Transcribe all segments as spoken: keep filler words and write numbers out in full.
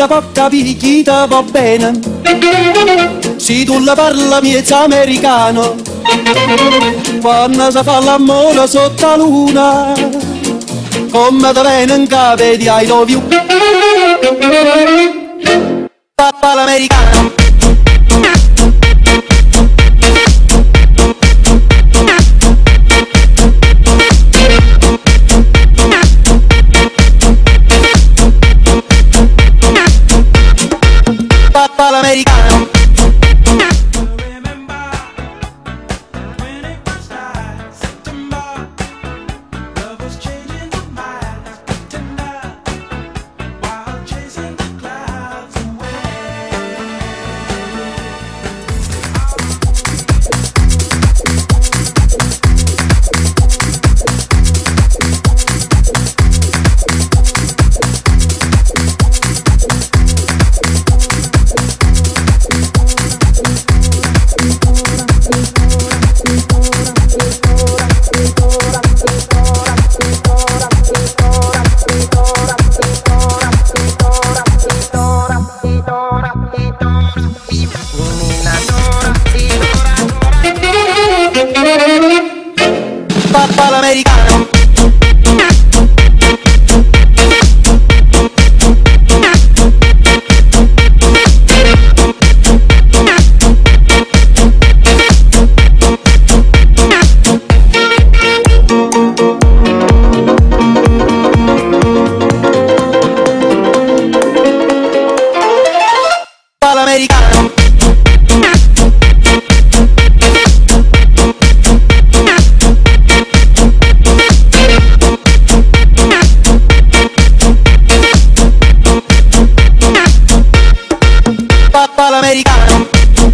te può capire chi te va bene. Se tu la parla miezza americano, quando si fa l'amore sotto la luna, come te viene in capo di I love you. Papà l'americano. Papà l'americano. Papà l'americano. Papà l'americano. Papà l'americano.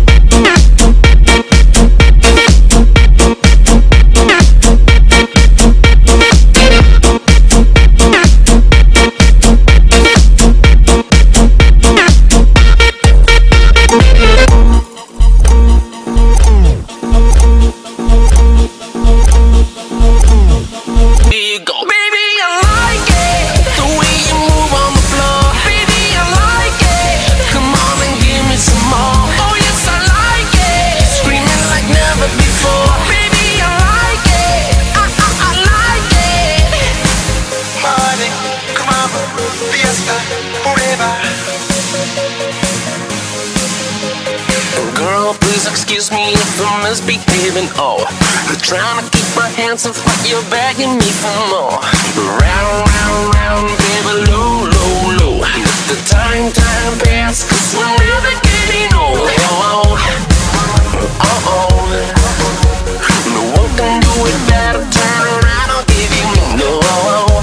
Girl, please excuse me if I'm misbehaving. Oh, I'm trying to keep my hands off, but you're begging me for more. Round, round, round, baby, low, low, low. Let the time, time pass, cause we're never getting old. Oh, oh, oh, oh. No one can do it better. Turn around, I'll give you me. No, oh,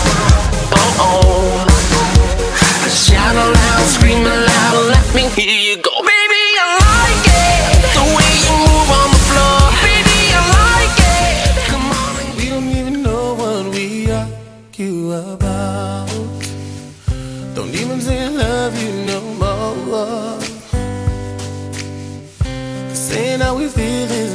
oh. Shout aloud, scream aloud, let me hear you go. Baby, I like it, the way you move on the floor. Baby, I like it, come on and we don't even know what we argue about. Don't even say I love you no more. Saying how we feeling